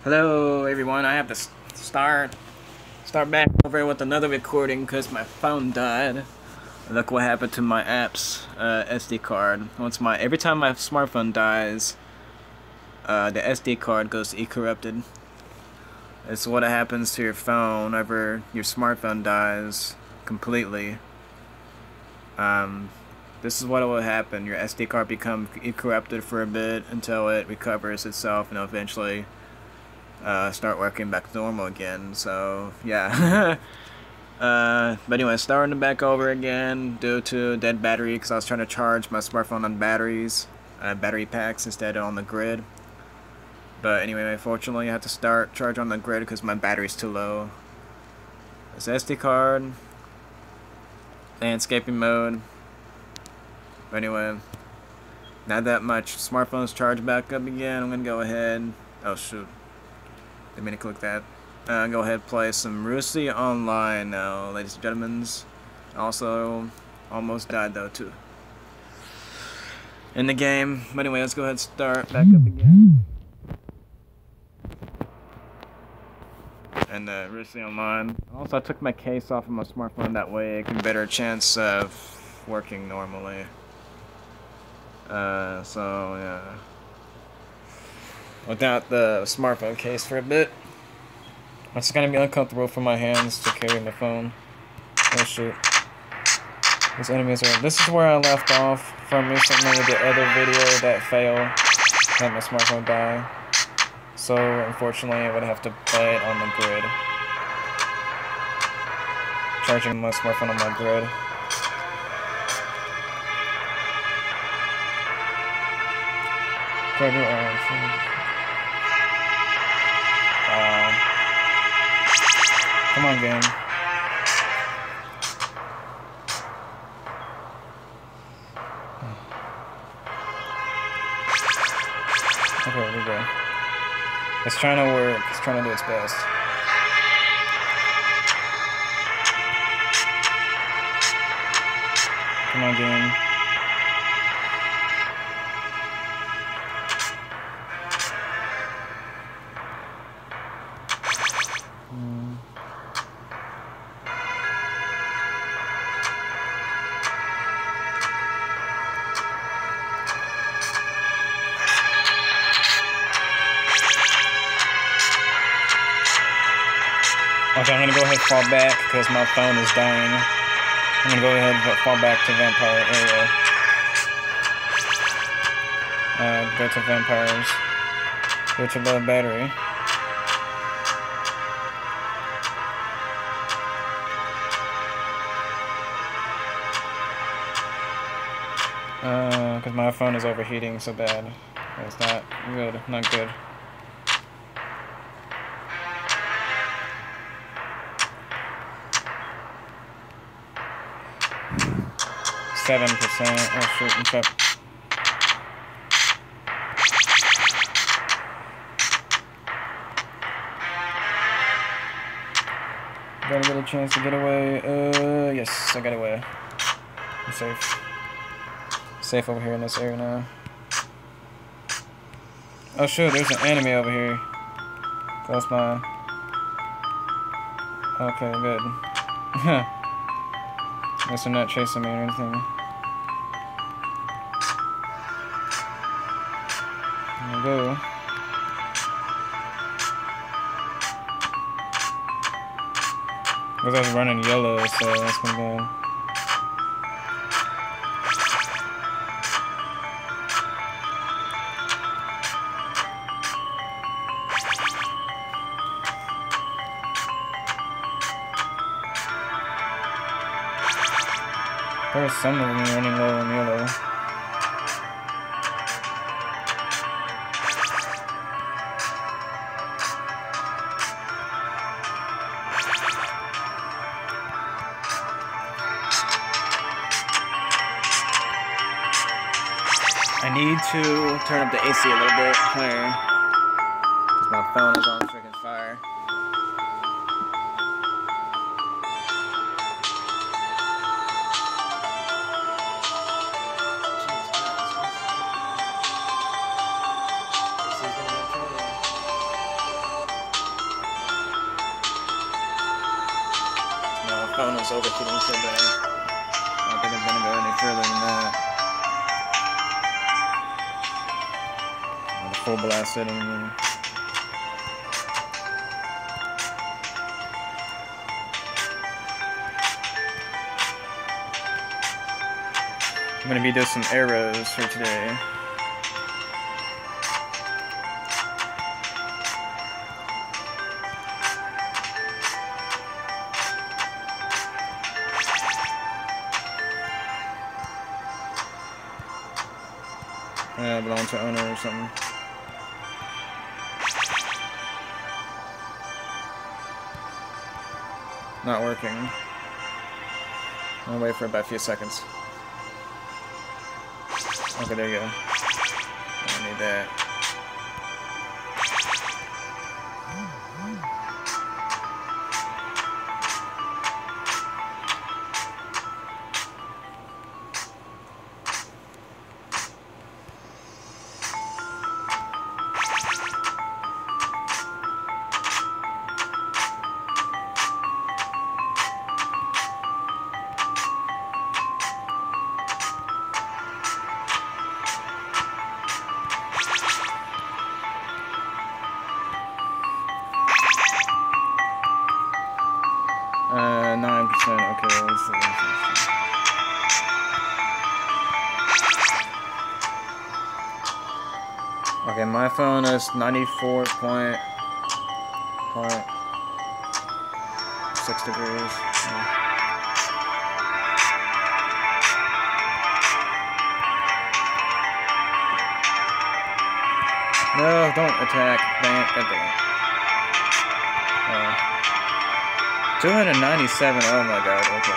Hello everyone, I have to start back over with another recording because my phone died. Look what happened to my app's SD card. Every time my smartphone dies, the SD card goes e-corrupted. It's what happens to your phone whenever your smartphone dies completely. This is what will happen. Your SD card becomes e-corrupted for a bit until it recovers itself and eventually start working back to normal again. So yeah. But anyway, starting back over again due to dead battery because I was trying to charge my smartphone on battery packs instead of on the grid. But anyway, unfortunately I have to start charge on the grid because my battery's too low. This SD card, landscaping mode. But anyway, not that much. Smartphone's charged back up again. I'm gonna go ahead. Oh shoot. Didn't mean to click that. Go ahead and play some Rucoy online now, ladies and gentlemen. Also, almost died though too in the game. But anyway, let's go ahead and start back up again. And Rucoy online. Also, I took my case off of my smartphone. That way, I can better chance of working normally. So yeah. Without the smartphone case for a bit. It's gonna be uncomfortable for my hands to carry my phone. Oh shoot. These enemies are... This is where I left off from recently with the other video that failed. Let my smartphone die. So unfortunately I would have to play it on the grid. Charging my smartphone on my grid. Come on, game. Okay, we go. It's trying to work. It's trying to do its best. Come on, game. Okay, I'm gonna go ahead and fall back because my phone is dying. I'm gonna go ahead and fall back to vampire area. Go to vampires. Go to low battery. Because my phone is overheating so bad. It's not good. Not good. 7%. Oh shoot, I'm trapped. Gotta get a chance to get away. Yes, I got away. I'm safe. Safe over here in this area now. Oh shoot, there's an enemy over here. Close by. Okay, good. Guess they're not chasing me or anything. There we go. Because I was running yellow, so that's gonna go. There's some of them running low on yellow. I need to turn up the AC a little bit higher because my phone is on freaking fire. phone was overheating so bad. I don't think I'm gonna go any further than that. Full blasted on there. I'm gonna be doing some arrows for today. Belong to owner or something. Not working. I'll wait for about a few seconds. Okay, there you go. I need that. Okay, let's see. Okay, my phone is 94.6 degrees. No, don't attack. Dang it. 297, oh my god, okay.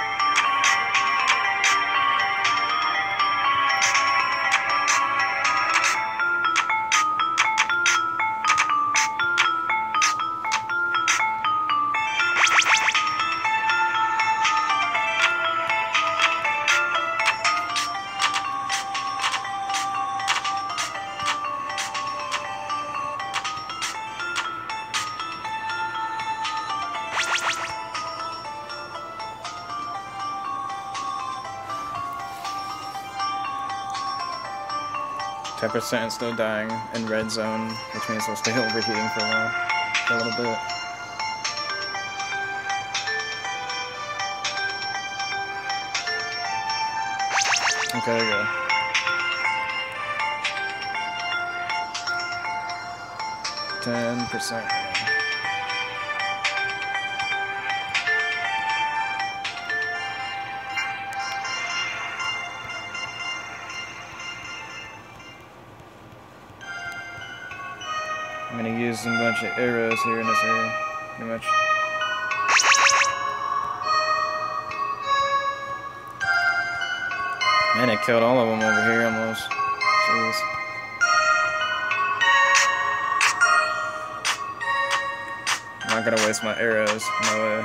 %, still dying in red zone, which means they'll stay overheating for a little bit. Okay, there you go. 10%. I'm gonna use a bunch of arrows here in this area, pretty much. Man, I killed all of them over here almost. Jeez. I'm not gonna waste my arrows, no way.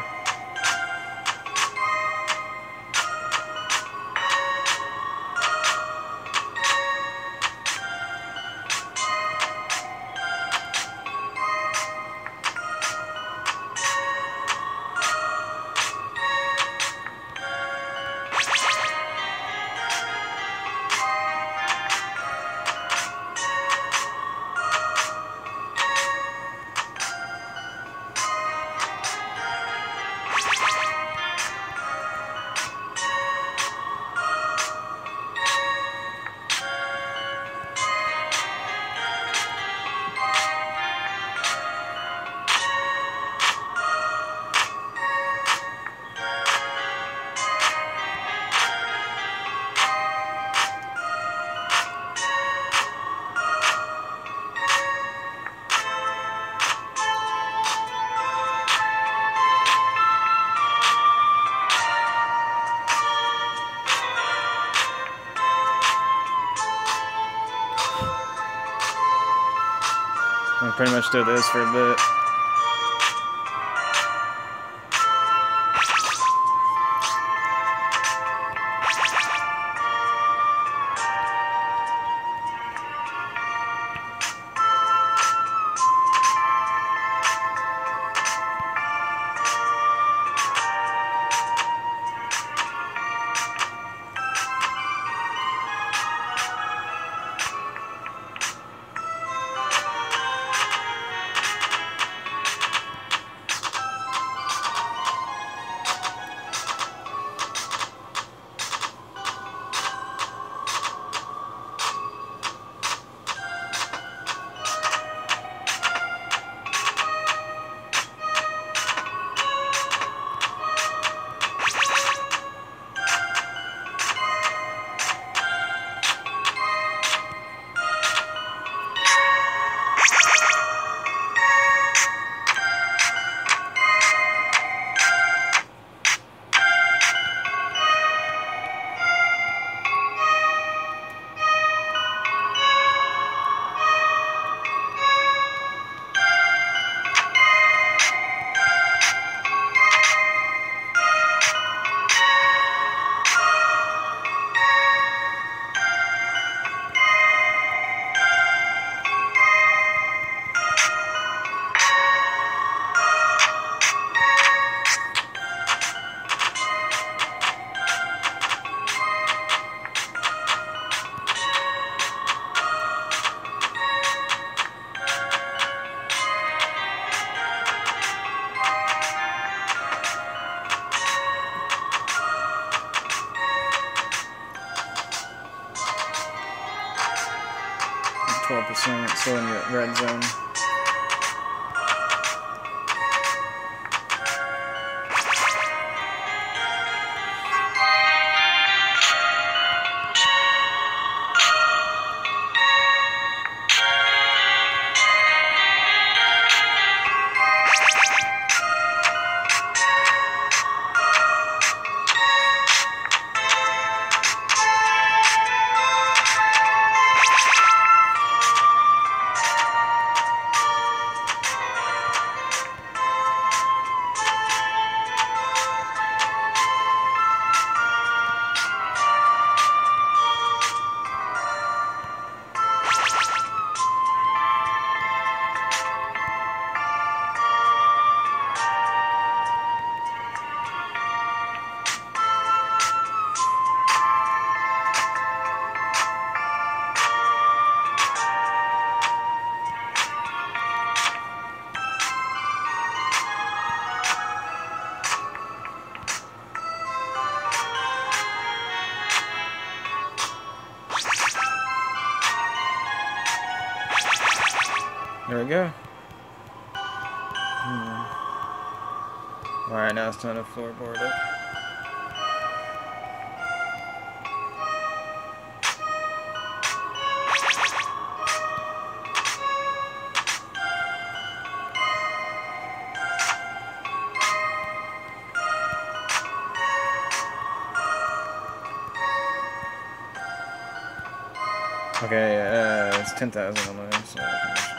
I pretty much do this for a bit. still in the red zone. There we go. Alright, now it's time to floorboard it. Okay, it's 10,000 on mine, so I can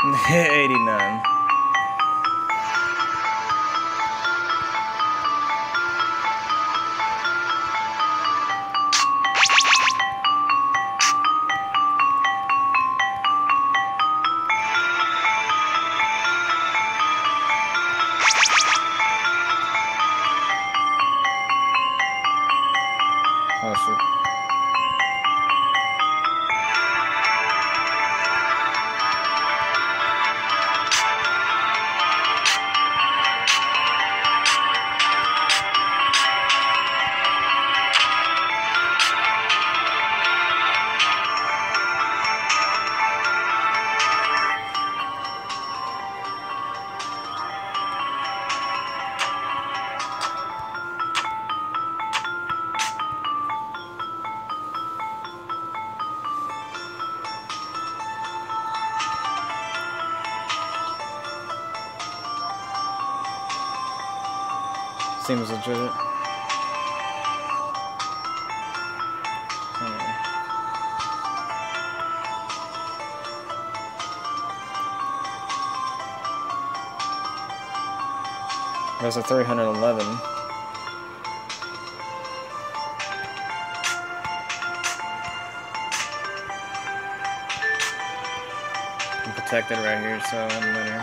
89. Oh shit. Seems legit. There's a 311. I'm protected right here, so I'm a winner.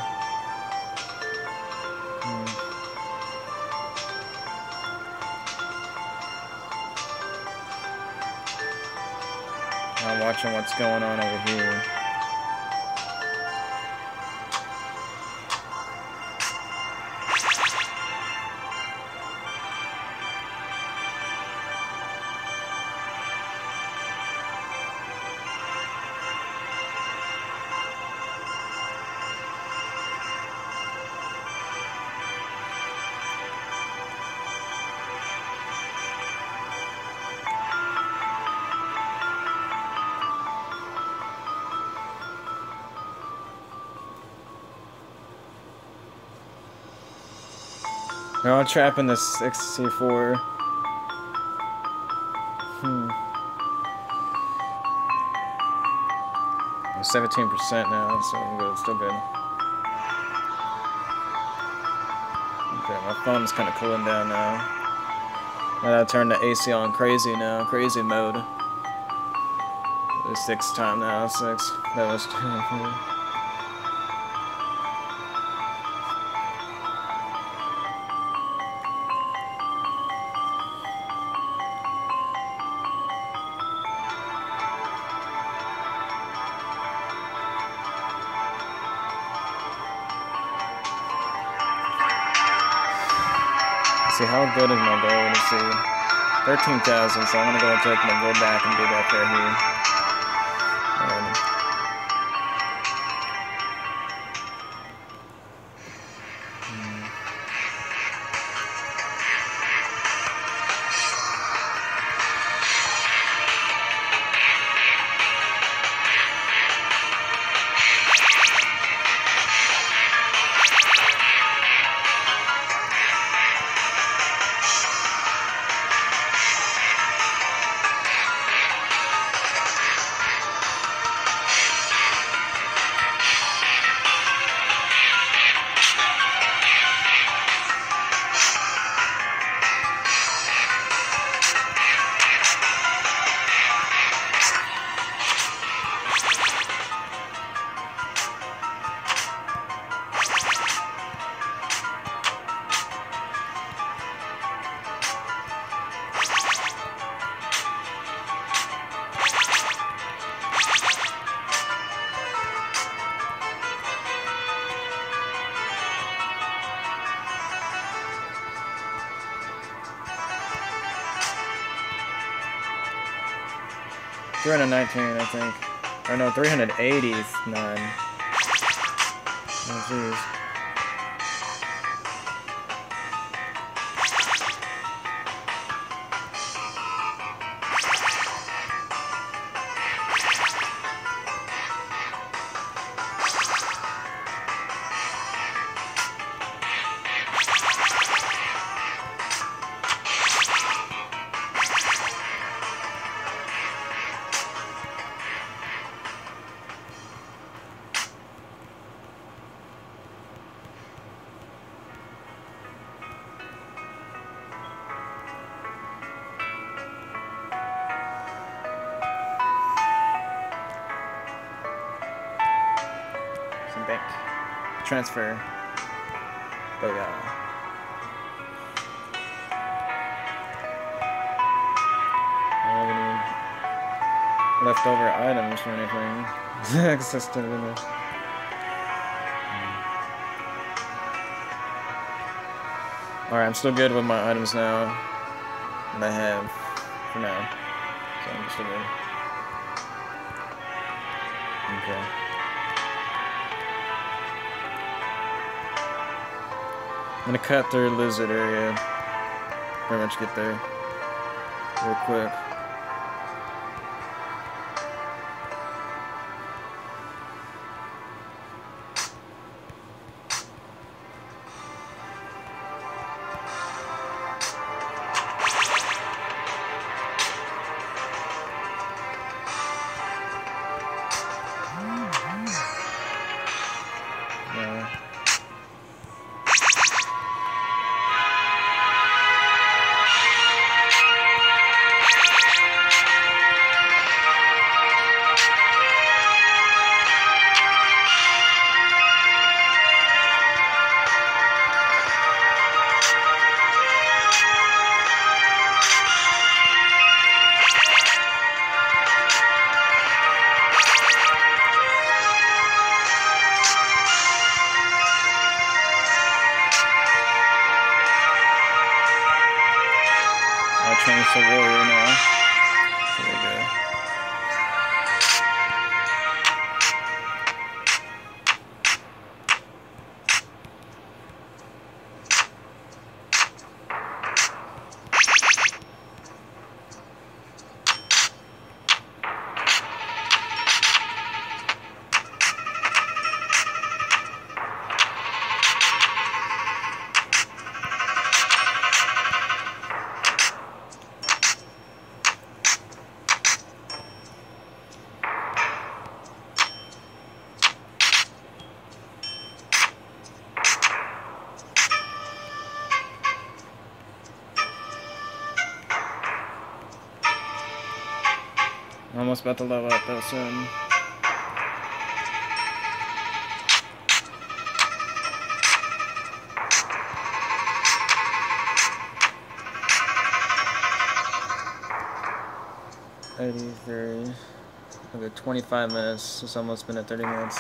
I'm watching what's going on over here. They're all trapping the 64. 17% now, so I'm good. Still good. Okay, my thumb's kind of cooling down now. I gotta turn the AC on crazy now. Crazy mode. The 6th time now. 6. That was. See, how good is my goal? Let's see. 13,000, so I'm gonna go and take my goal back and do that right here. $319, I think. Or no, 389. Oh, jeez. bank transfer. But I don't have any leftover items or anything. Existent in it. Alright, I'm still good with my items now that I have for now. So I'm still good. Okay. I'm gonna cut through lizard area. Pretty much get there real quick. Change to warrior now. There we go. I'm almost about to level up though soon. Okay, 25 minutes. It's almost been at 30 minutes.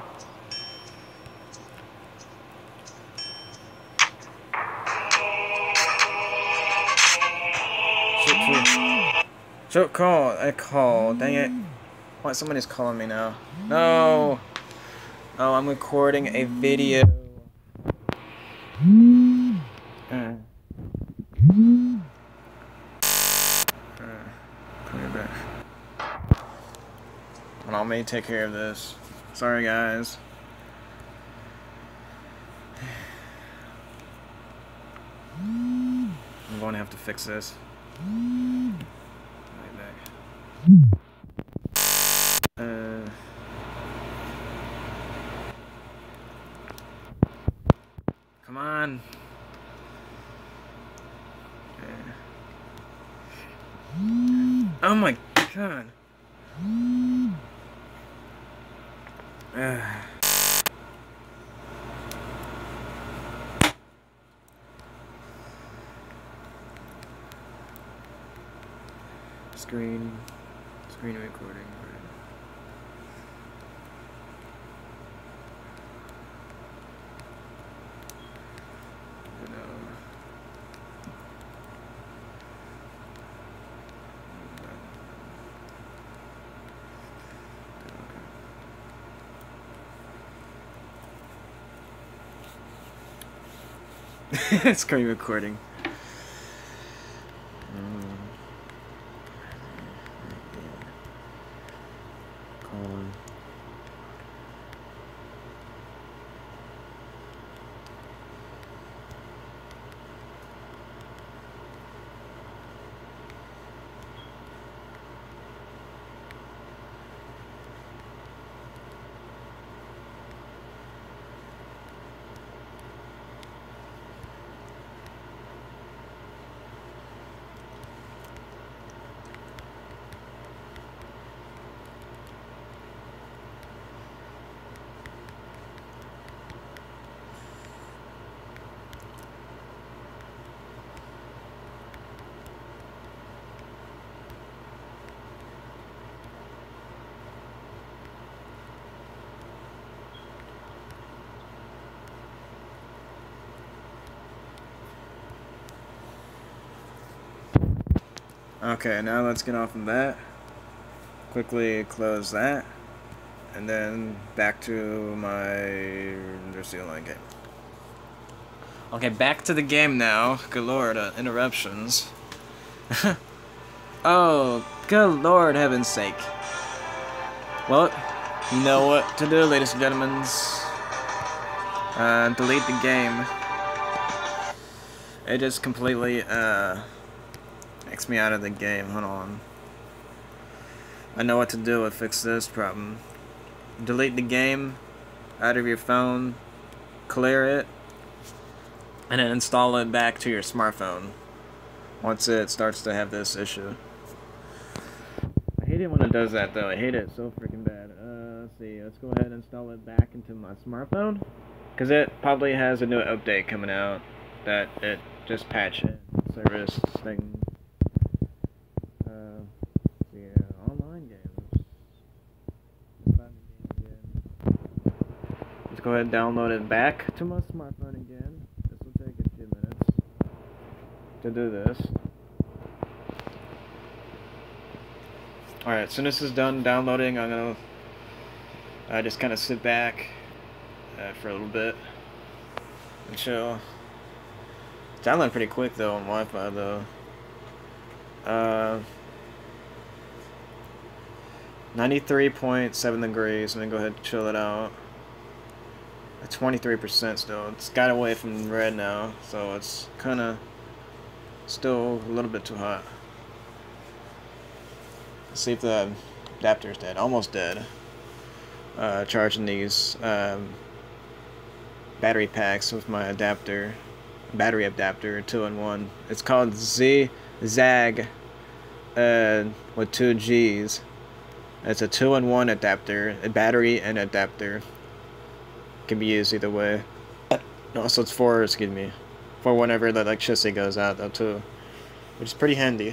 Shoot call. I call. Dang it. What? Somebody's calling me now. No. Oh, I'm recording a video. Come here back. And I'll may take care of this. Sorry, guys. I'm going to have to fix this. Come on. Oh my god. Screen recording. Screen recording. Okay, now let's get off of that. Quickly close that. And then back to my... There's the online game. Okay, back to the game now. Good lord, interruptions. Oh, good lord, heaven's sake. Well, you know what to do, ladies and gentlemen. Delete the game. It just completely, takes me out of the game. Hold on. I know what to do to fix this problem. Delete the game out of your phone, clear it, and then install it back to your smartphone once it starts to have this issue. I hate it when it does that though. I hate it so freaking bad. Let's see. Let's go ahead and install it back into my smartphone, because it probably has a new update coming out that it just patched in service thing. Online games. Let's go ahead and download it back to my smartphone again. This will take a few minutes to do this. Alright, as soon as this is done downloading, I'm gonna just kind of sit back for a little bit and chill. It's downloading pretty quick though on Wi-Fi though. 93.7 degrees. Let me go ahead and chill it out. At 23% still. It's got away from red now, so it's kind of still a little bit too hot. Let's see if the adapter's dead. Almost dead. Charging these battery packs with my adapter, battery adapter, 2-in-1. It's called Zag with 2 G's. It's a 2-in-1 adapter, a battery and adapter. Can be used either way. Also, it's for whenever the electricity goes out though too, which is pretty handy.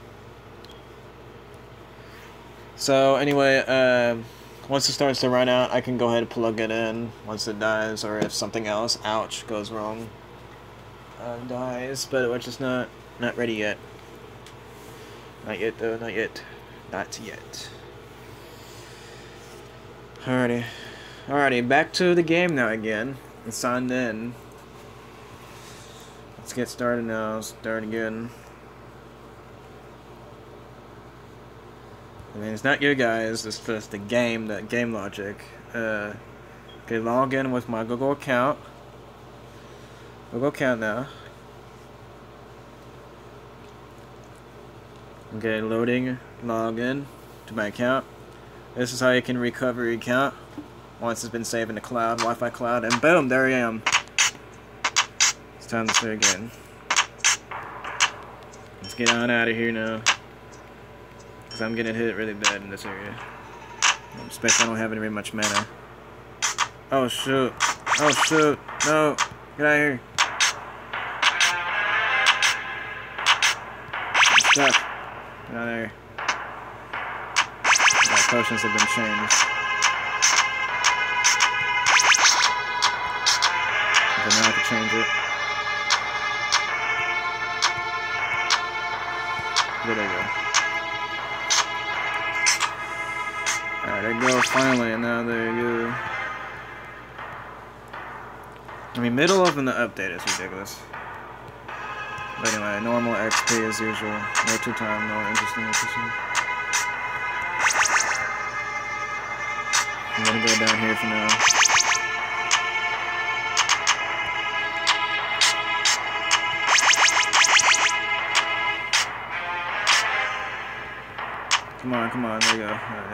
So anyway, once it starts to run out, I can go ahead and plug it in once it dies, or if something else, ouch, goes wrong, dies. But we're just not ready yet. Not yet though. Not yet. Not yet. Alrighty, back to the game now again. I'm signed in. Let's get started now. Start again. I mean, it's not you guys, it's just the game logic. Okay, log in with my Google account. Google account now. Okay, loading, log in to my account. This is how you can recover your account once it's been saved in the cloud, Wi-Fi cloud, and boom, there I am. It's time to start again. Let's get on out of here now, because I'm getting hit really bad in this area. Especially I don't have very much mana. Oh shoot. Oh shoot. No. Get out of here. I'm stuck. Get out of there. My potions have been changed. But now I can change it. There they go. Alright, there you go, finally, and now there you go. I mean, middle of the update is ridiculous. But anyway, normal XP as usual. No 2-time, no interesting. I'm gonna go down here for now. Come on, there you go. Alright.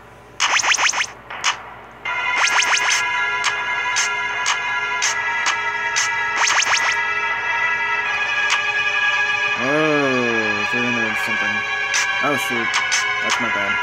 Oh, 300 something. Oh shoot, that's my bad.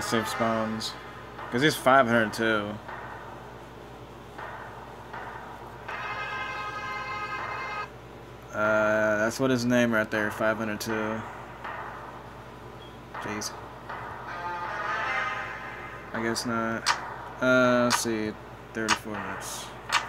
Let's see if spawns. Because he's 502. That's what his name right there, 502. Jeez. I guess not. Let's see, 34 minutes.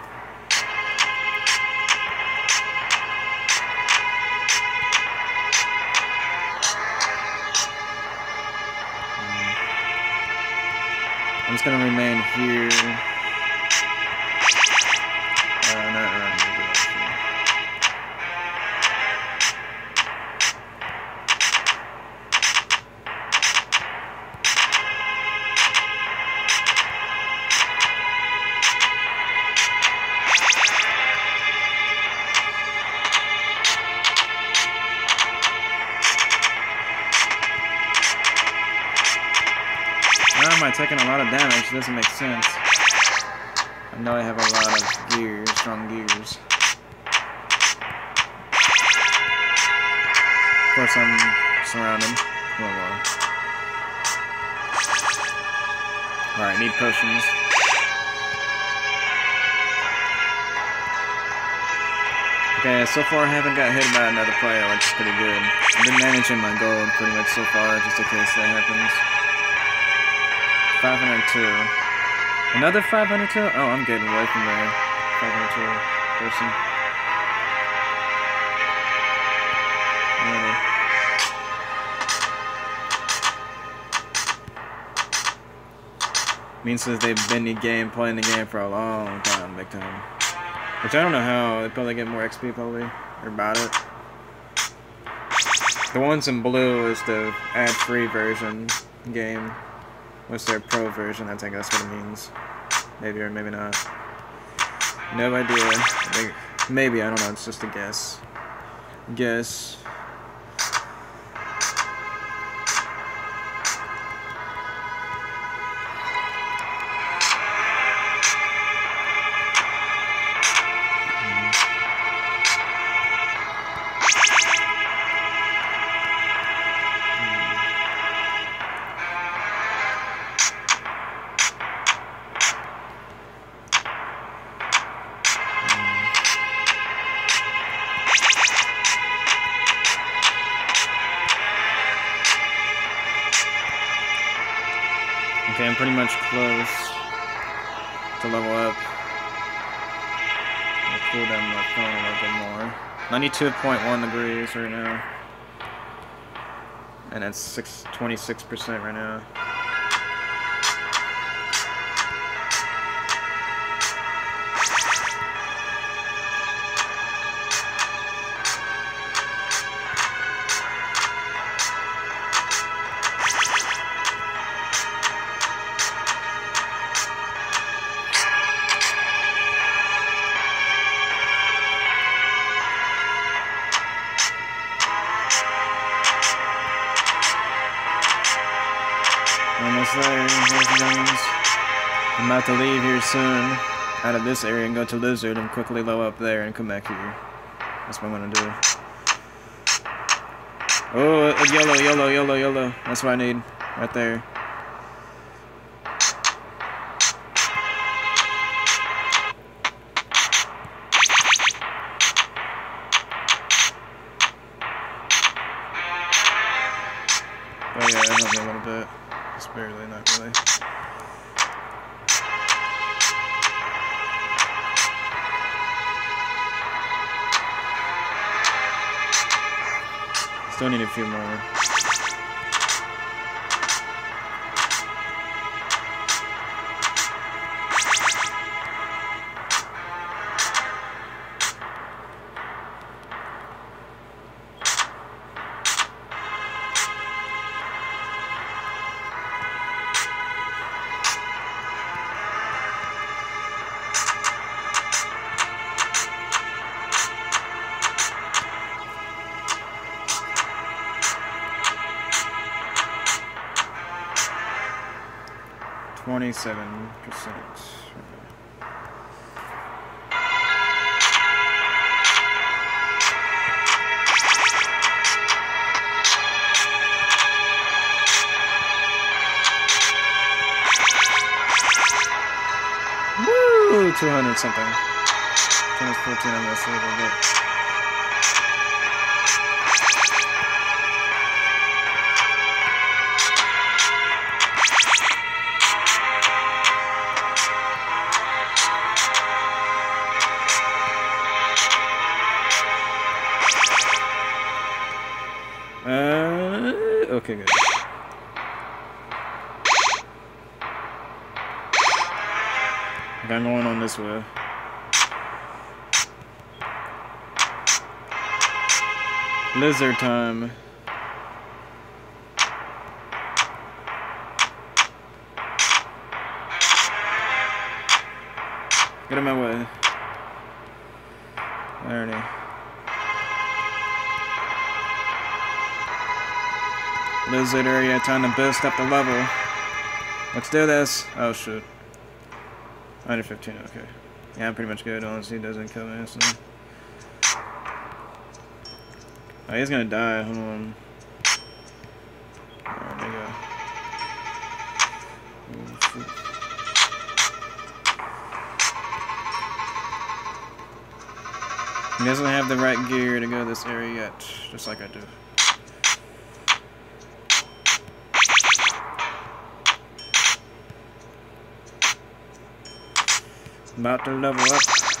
I'm just gonna remain here. Not around here. Why am I taking a lot of damage? It doesn't make sense. I know I have a lot of gears, strong gears. Of course I'm surrounded. Alright, need potions. Okay, so far I haven't got hit by another player, which is pretty good. I've been managing my gold pretty much so far, just in case that happens. 502. Another 502? Oh, I'm getting away from the 502 person. Means that they've been in the game, playing the game for a long time, big time. Which I don't know how. They probably get more XP probably, or about it. The ones in blue is the ad-free version game. What's their pro version? I think that's what it means. Maybe or maybe not. No idea. Maybe, I don't know. It's just a guess. Guess. Okay, I'm pretty much close to level up. I'll cool down my phone a little bit more. 92.1 degrees right now. And it's 26% right now. Almost there, I'm about to leave here soon, out of this area and go to Lizard and quickly low up there and come back here. That's what I'm gonna do. Oh, yellow, yellow, yellow, yellow. That's what I need, right there. Oh yeah, that helped me a little bit. Just barely, not really. Still need a few more. %. Woo, 200 something. 214 on this a little bit. Okay, good. Okay, I'm going on this way. Lizard time. Get in my way. Alrighty. Lizard area, time to boost up the level. Let's do this. Oh shoot. 115, okay. Yeah, I'm pretty much good, unless he doesn't kill me, so. Oh, he's gonna die, hold on. Alright, there you go. Oh, shoot. He doesn't have the right gear to go this area yet, just like I do. About to level up.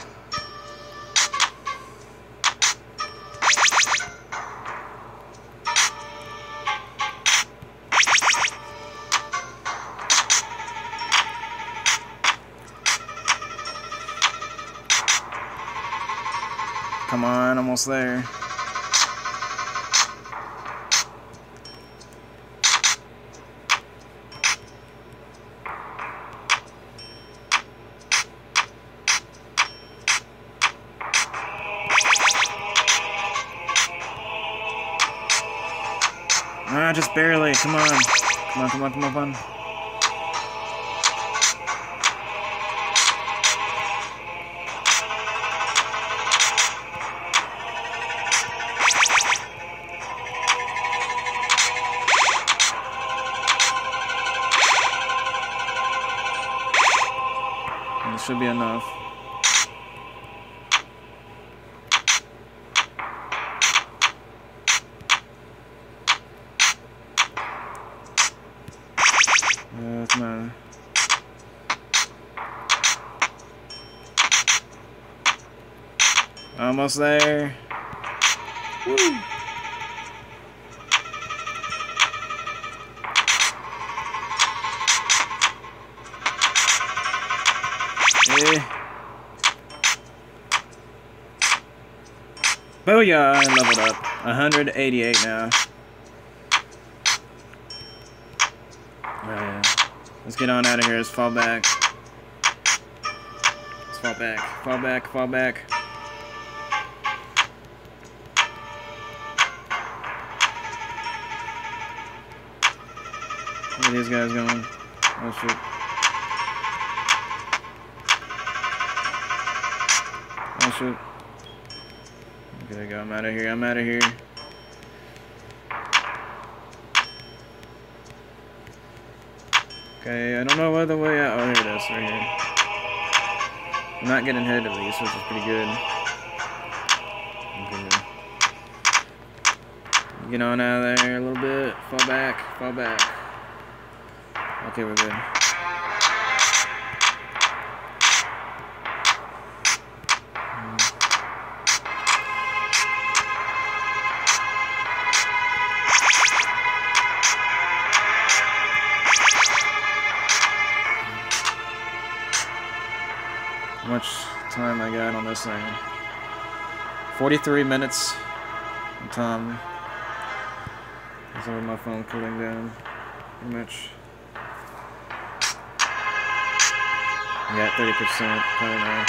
Come on, almost there. Ah, just barely. Come on. Come on, come on, come on, come on. This should be enough. That's my... Almost there. Woo! Yeah. Booyah! I leveled up. 188 now. Let's get on out of here. Let's fall back. Let's fall back. Fall back. Fall back. Where are these guys going? Oh shoot. Oh shoot. Okay, go. I'm out of here. I'm out of here. Okay, I don't know what the way out. Oh, here it is, right here. I'm not getting hit at least, which is pretty good. Okay. Get on out of there a little bit. Fall back, fall back. Okay, we're good. How much time I got on this thing? 43 minutes of time. That's over my phone cooling down. Pretty much. I got 30%, probably now.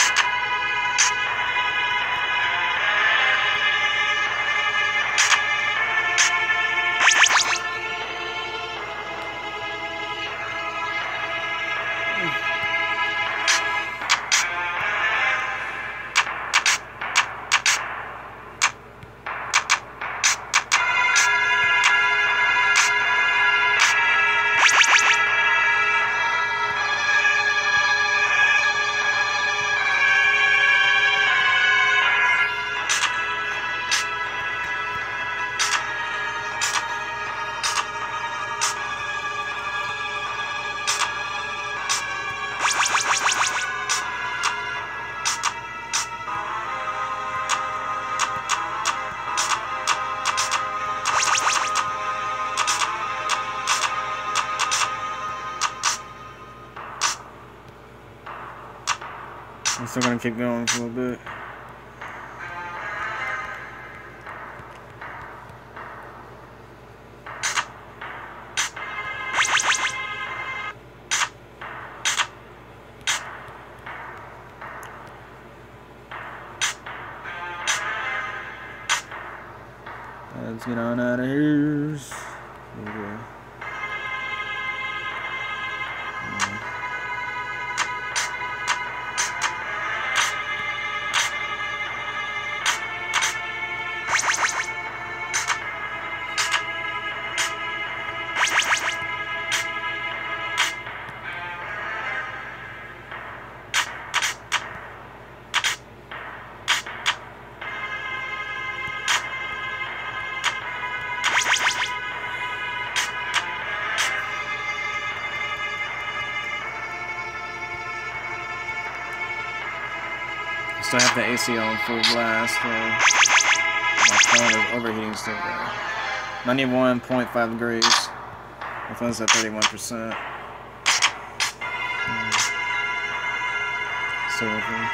I'm still gonna keep going for a little bit. Let's get on out of here. Okay. Still have the AC on full blast. My phone is overheating still there. 91.5 degrees. My phone's at 31%. So over.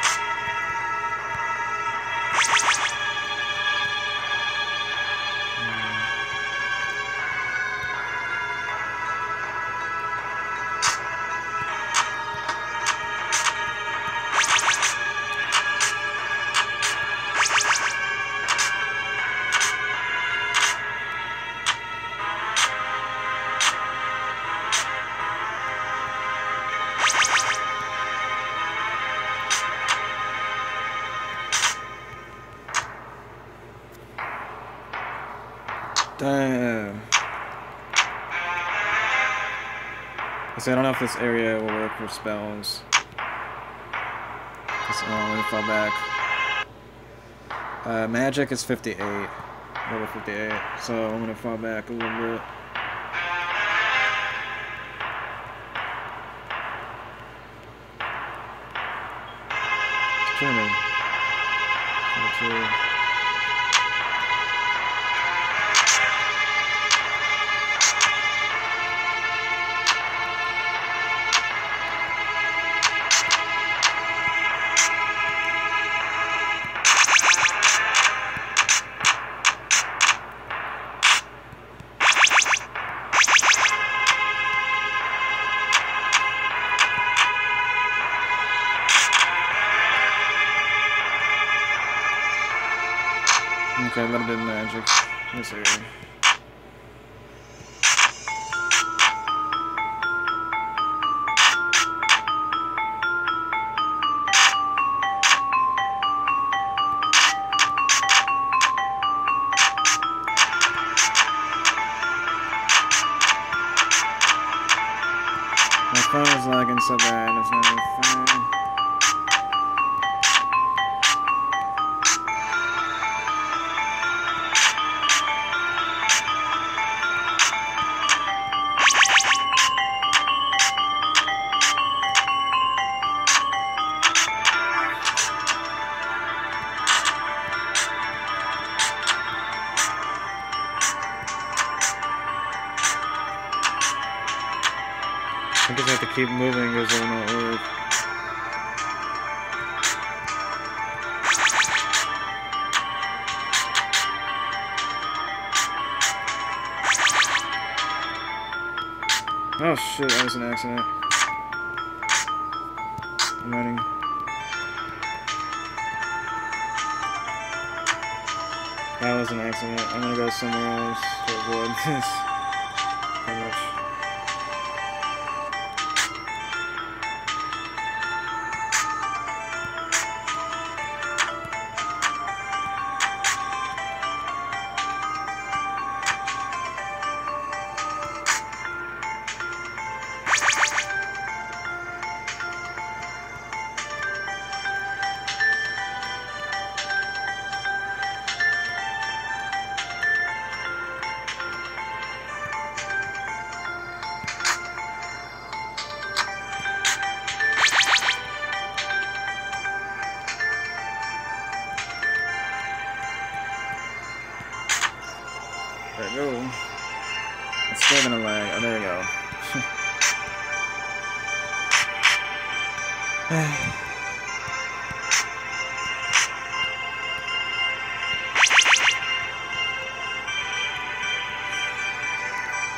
Damn. So I don't know if this area will work for spells. Let me fall back. Magic is 58. Level 58. So I'm gonna fall back a little bit. Trying to okay, a little bit of magic. Let's see. My phone is lagging so bad, it's not even fine. I just have to keep moving because it will not work. Oh shit, that was an accident. I'm running. That was an accident. I'm gonna go somewhere else to avoid this. Pretty much. There we go. It's still gonna lag. Oh, there we go.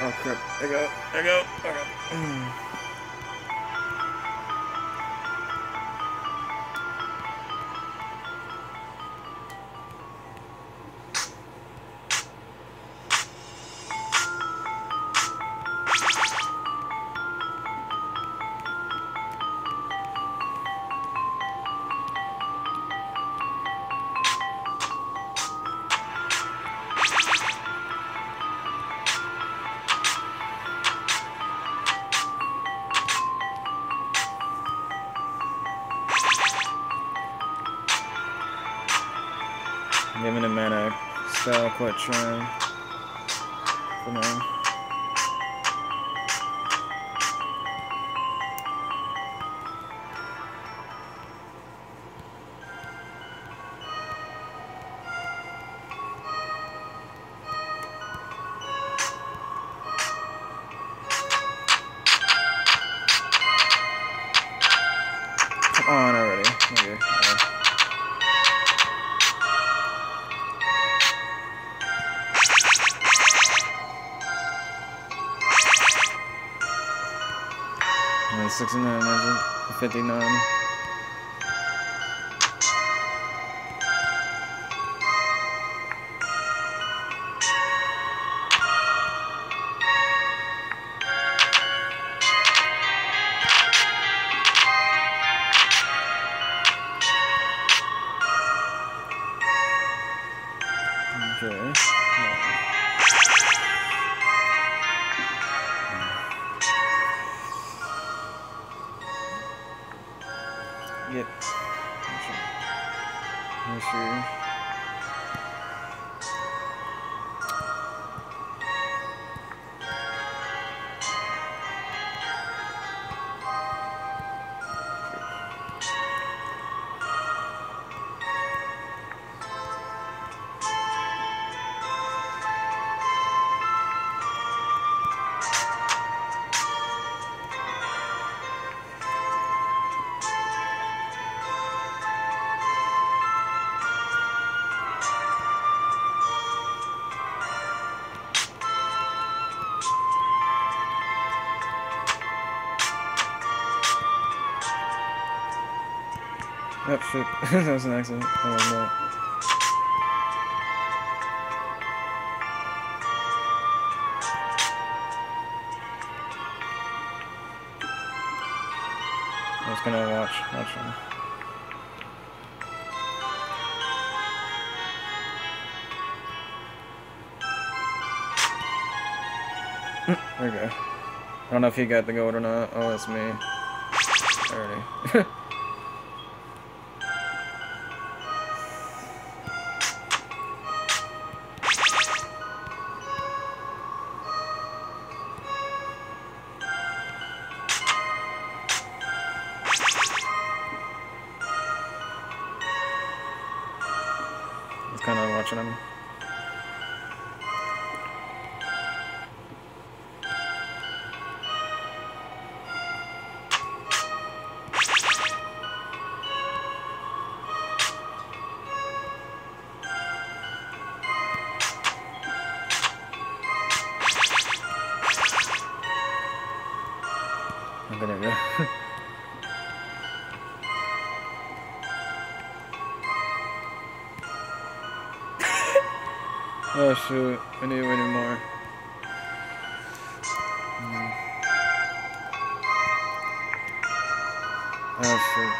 Oh crap! There you go. There you go. There you go. Give it a minute. Still quit trying for now. Come on already. Okay. Yeah. 69, 59. Okay. Yep. Let's see. Yep, shit. That was an accident. I love that. I was gonna watch him. There we go. I don't know if he got the gold or not. Oh, that's me. Alrighty. I was kind of watching him. Okay, there we go. Oh shoot, I need way more. Oh shoot.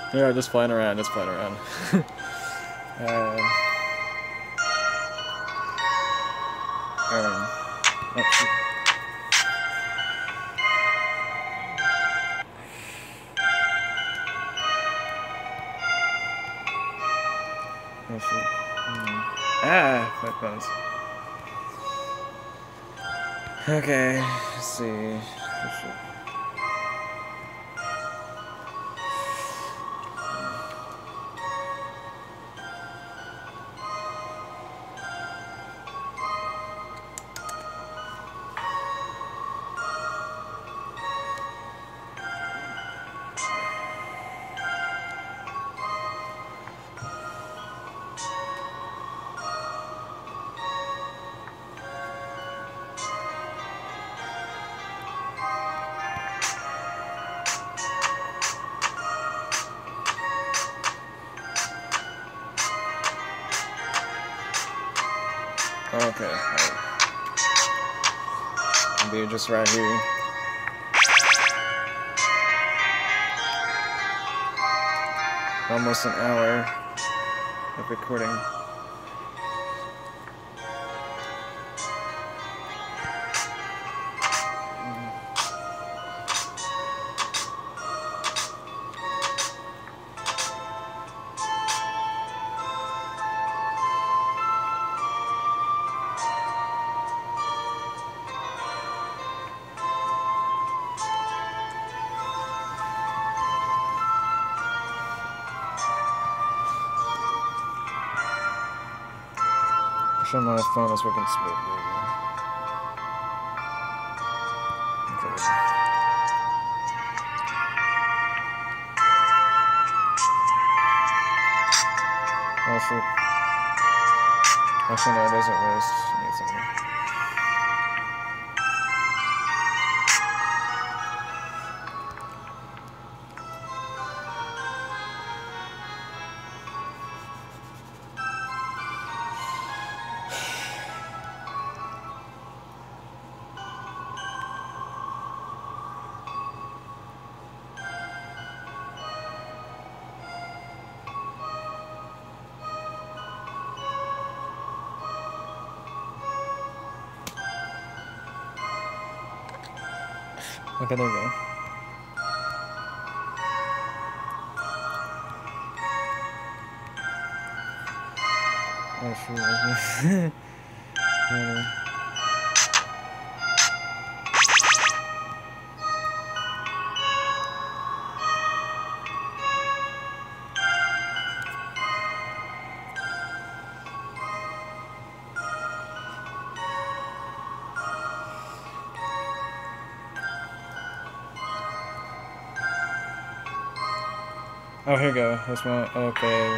Yeah, just flying around, just flying around. Oh, shoot. Oh, shoot. Ah, fuck buttons. Okay, let's see. Oh, shoot. Okay, right. I'll be just right here. Almost an hour of recording. Sure my phone is working smoothly. Okay. Oh shoot. Actually no, it doesn't rest. It needs something. Okay, there we go. Oh shoot. Oh, here we go. This one. Okay.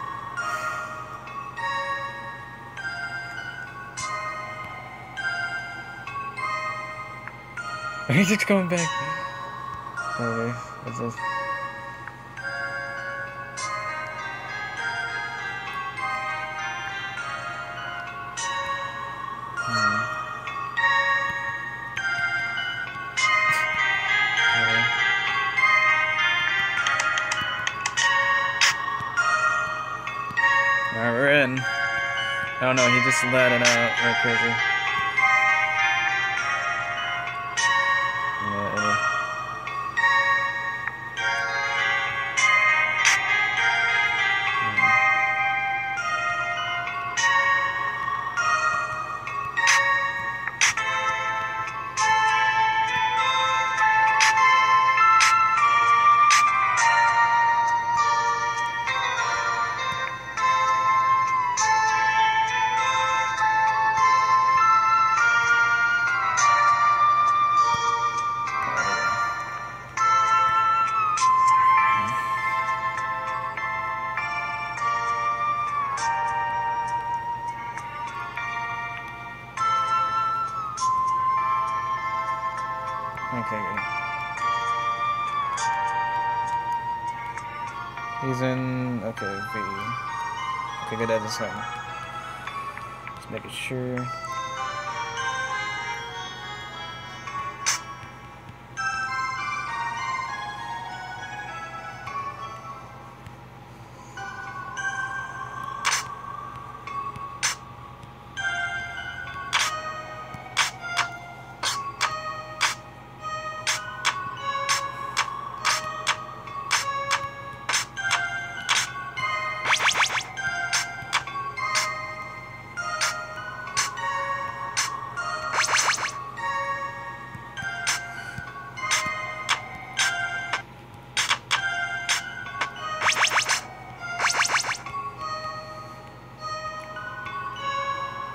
He's just going back. Okay. What's this? Alright, we're in. Oh no, he just let it out like crazy. Yeah, okay, good. He's in. Okay, V. Okay, good at this one. Just making sure.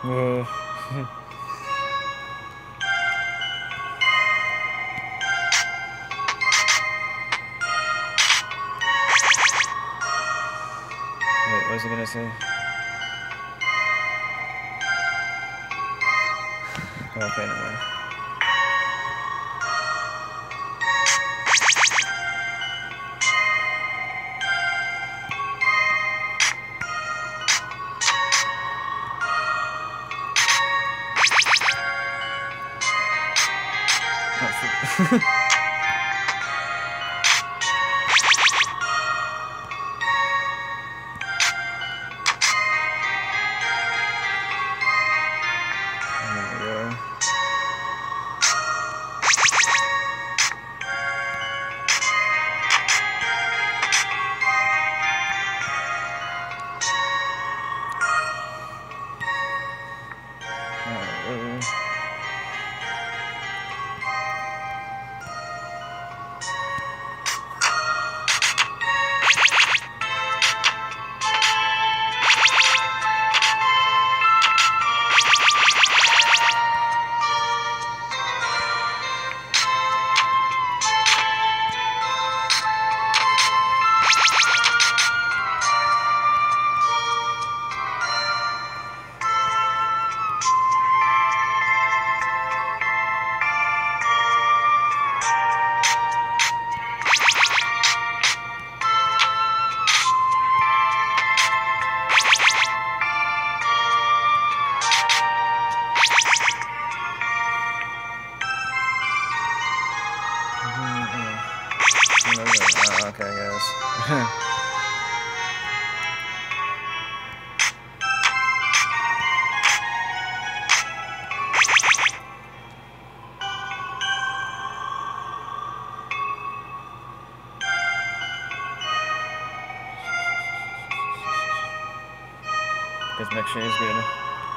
Wait, what was he gonna say? Okay, never mind. Oh, shoot. Okay, guys. Just make sure he's good.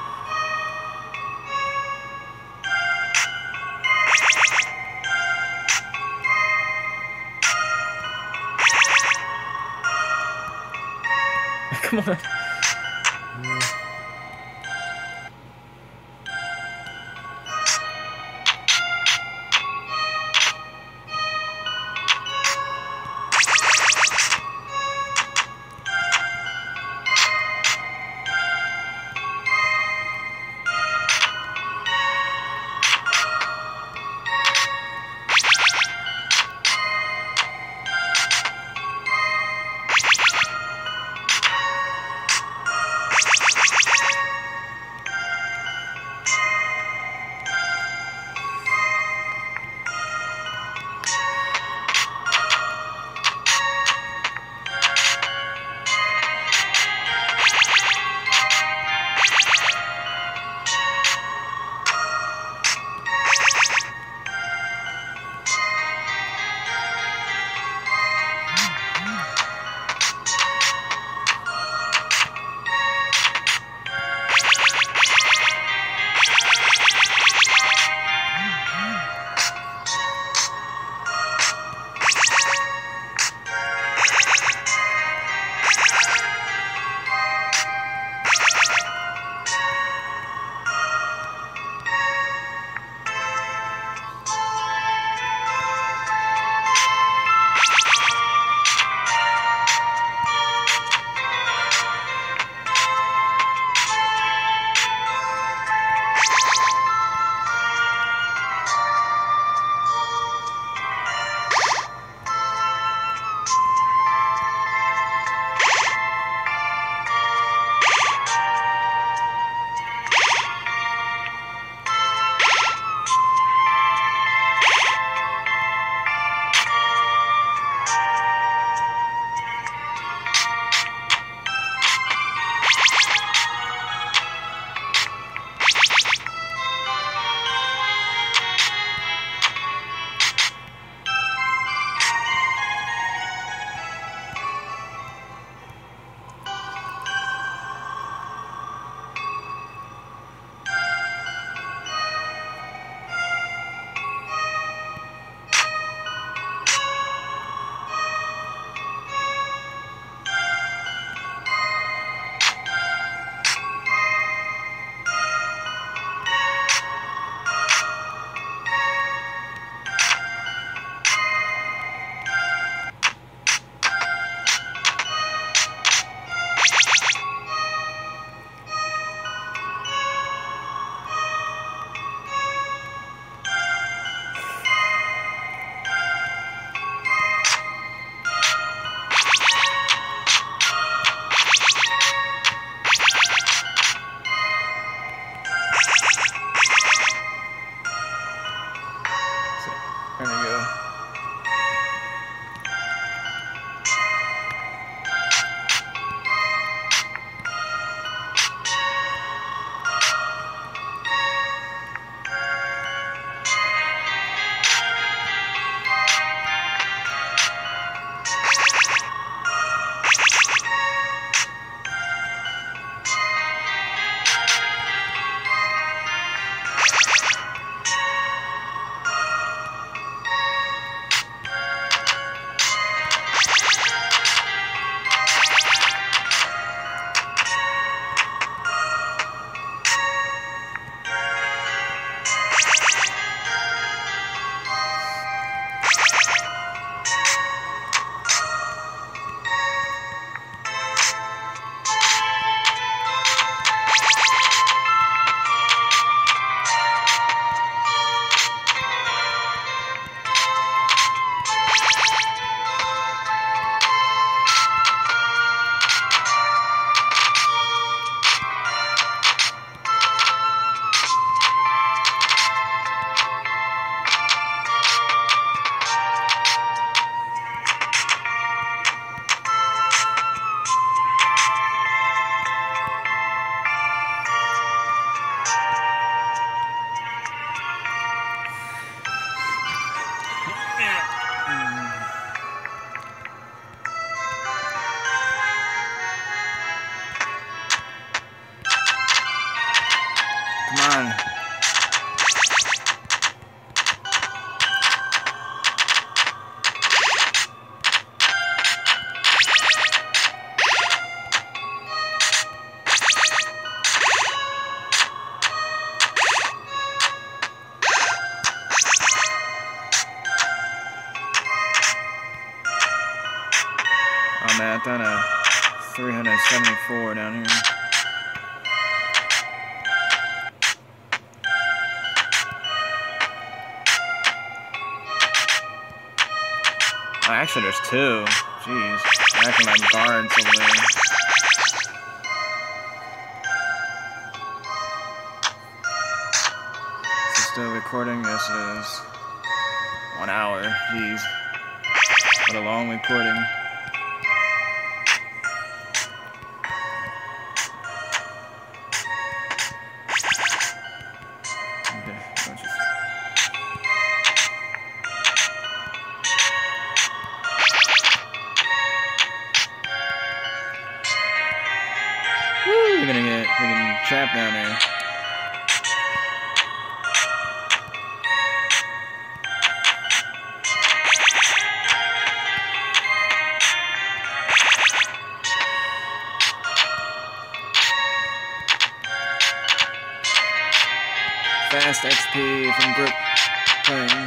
Come on. I'm at, down to 374 down here. Oh, actually, there's two. Jeez. I reckon my guards over there. Is it still recording? Yes, it is. 1 hour. Jeez. What a long recording. Okay, woo, we're gonna get freaking trapped down there. Fast XP from group playing.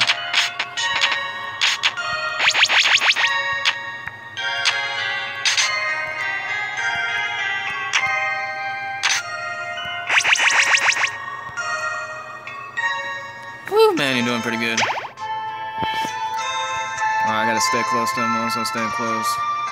Woo, man, you're doing pretty good. Oh, I gotta stay close to him, also staying close.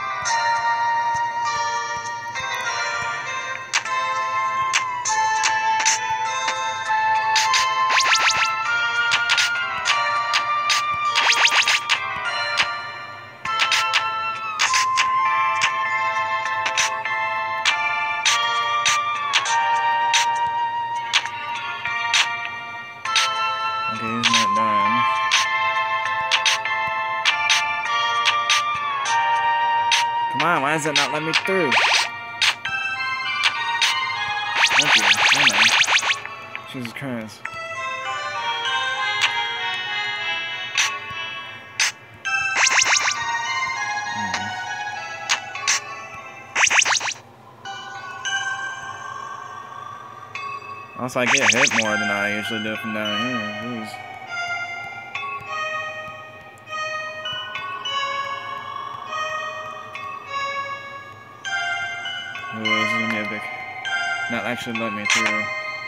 Okay, he's not done. Come on, why is it not letting me through? Thank you. Oh, man. Jesus Christ. Also, I get hit more than I usually do from down here. Jeez. Oh, this is gonna be epic. Not actually let me through.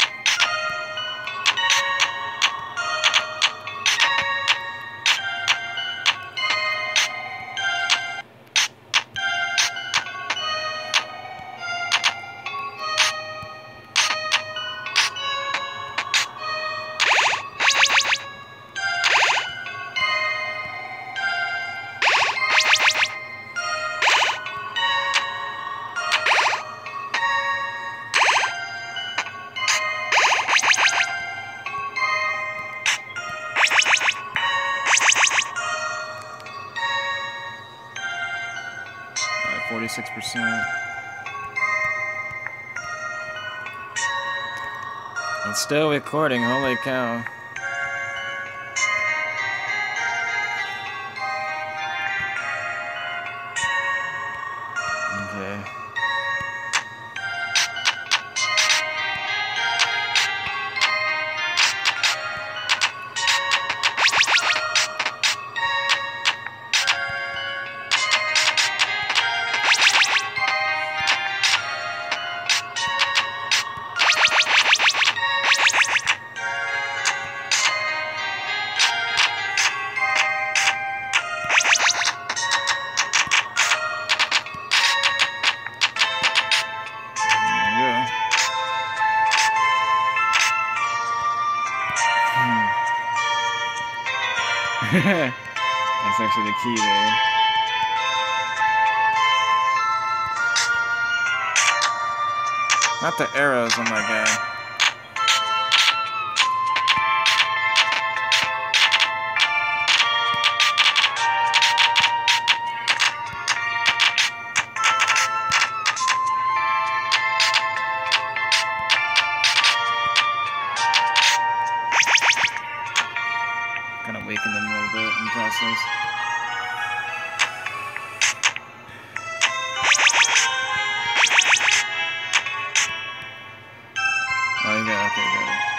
Alright, 46%. It's still recording, holy cow. Okay. That's actually the key there. Not the arrows, oh my god. Kind of weaken them a little bit in the process. Oh, you got it. Okay, got it.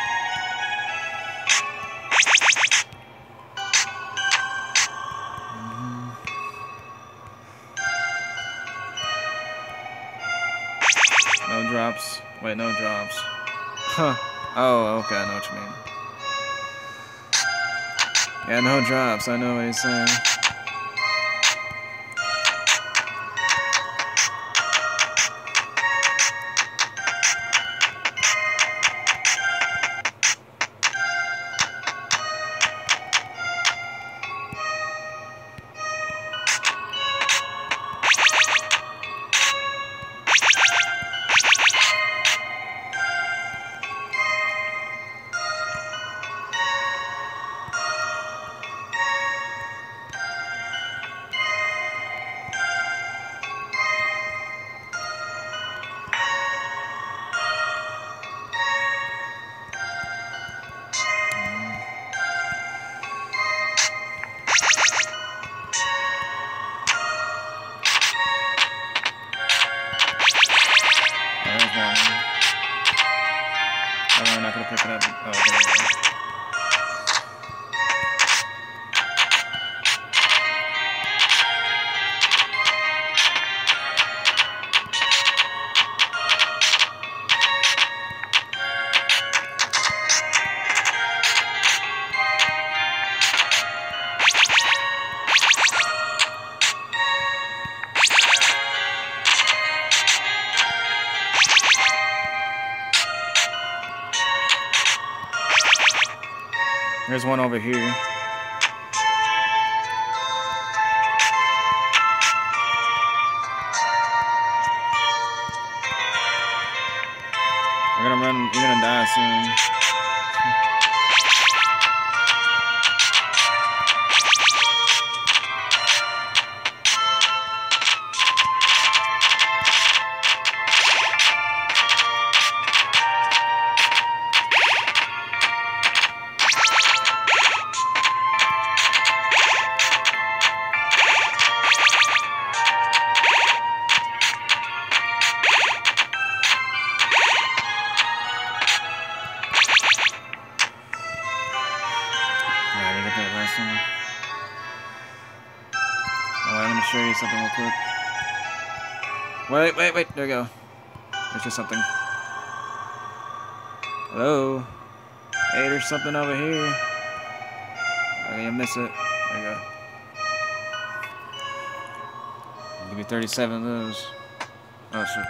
drops. Wait, no drops. Huh. Oh, okay, I know what you mean. Yeah, no drops. I know what he's saying. I'm not gonna pick it up. Oh, there we go. There's one over here. You're gonna run, you're gonna die soon. Show you something real quick. Wait. There we go. There's just something. Hello? Hey, there's something over here. Okay, you miss it. There you go. I'll give you 37 of those. Oh, shit.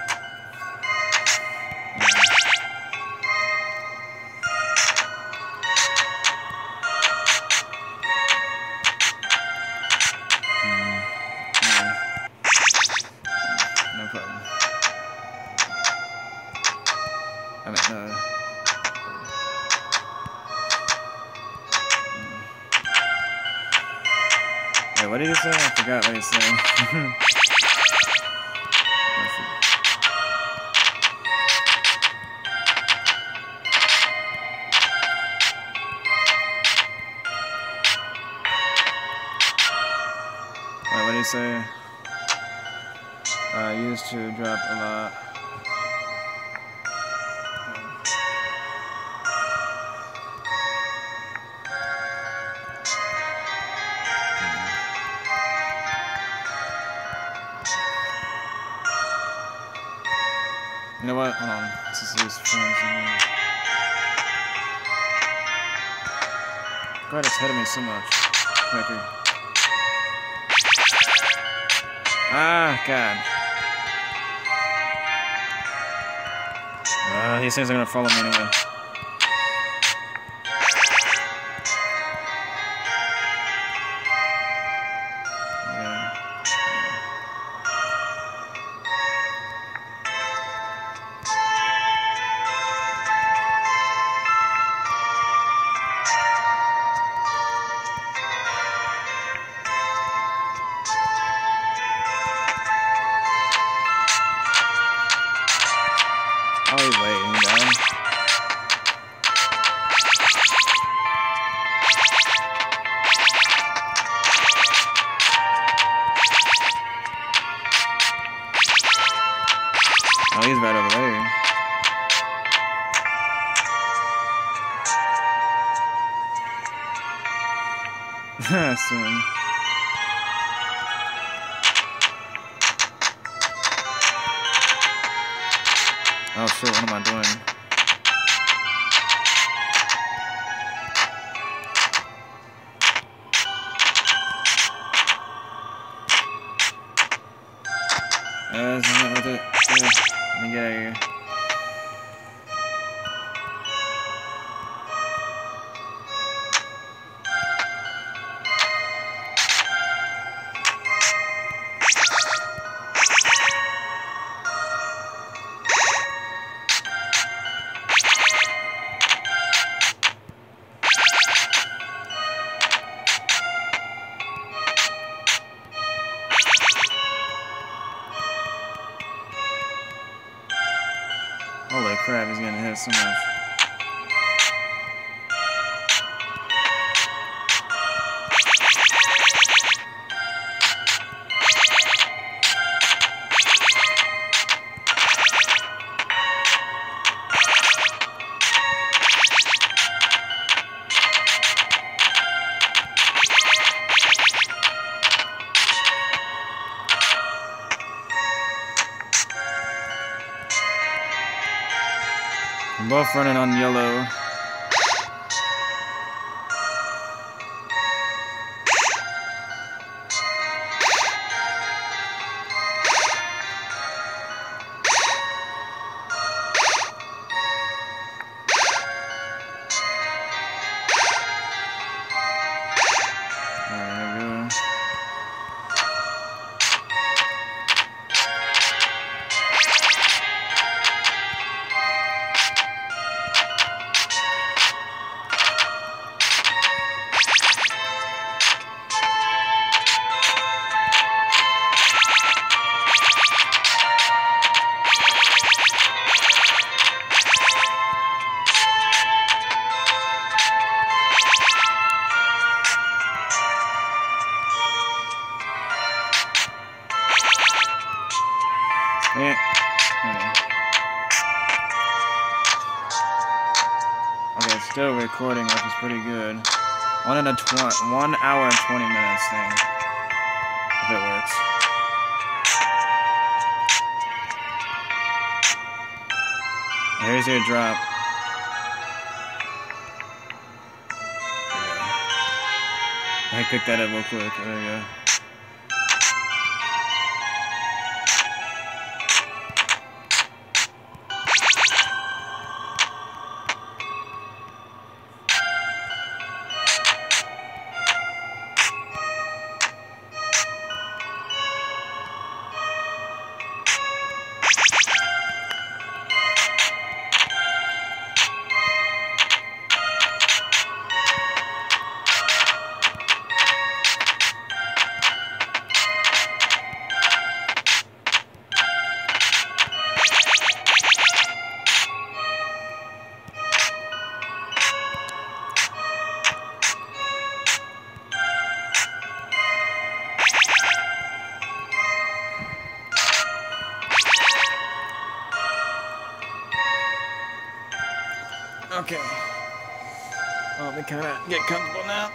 Wait, what did he say? I forgot what he said. Wait, what did he say? Used to drop a lot. You know what? Hold on. This is his friends. God, it's hitting me so much. Quicker. Ah, God. These things are gonna follow me anyway. Oh, he's waiting, guys. Oh, he's right over there. Soon. Oh, shit, what am I doing? Something with it. Let me get out of here. Holy crap, he's gonna hit so much. We're both running on yellow. There we go. Yeah. Okay, it's still recording, which is pretty good. 1 hour and 20 minutes thing. If it works. Here's your drop. I picked that up real quick. There we go. Okay. Well, let me kind of get comfortable now.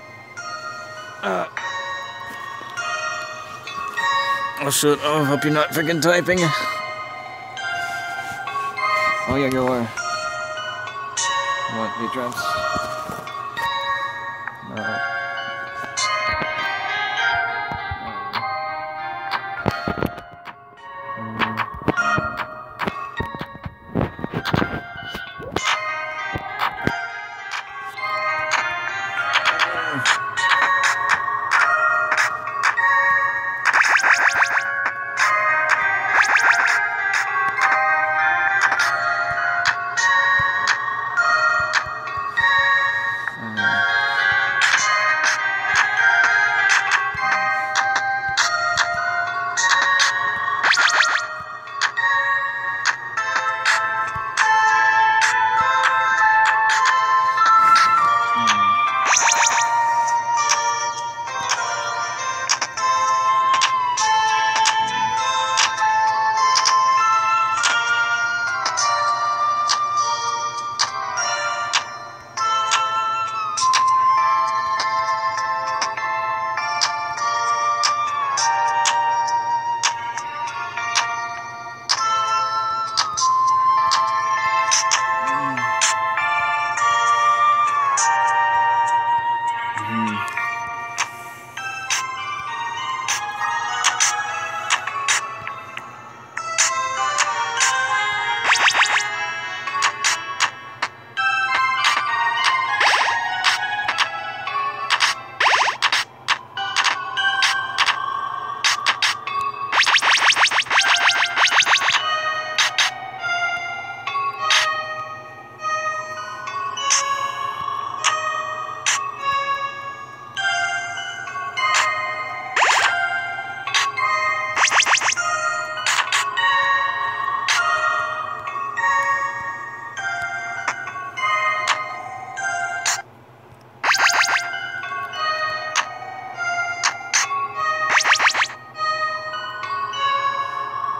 Oh shit, oh, hope you're not freaking typing. Oh yeah, you are. What, beat drums? No.